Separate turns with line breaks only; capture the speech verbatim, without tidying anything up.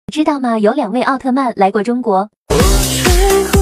知道吗？有两位奥特曼来过中国。